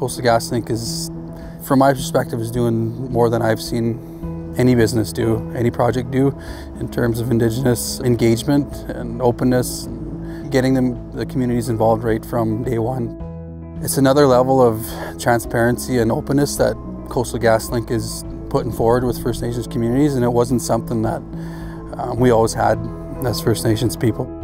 Coastal GasLink is, from my perspective, is doing more than I've seen any business do, any project do, in terms of Indigenous engagement and openness, and getting the communities involved right from day one. It's another level of transparency and openness that Coastal GasLink is putting forward with First Nations communities, and it wasn't something that we always had as First Nations people.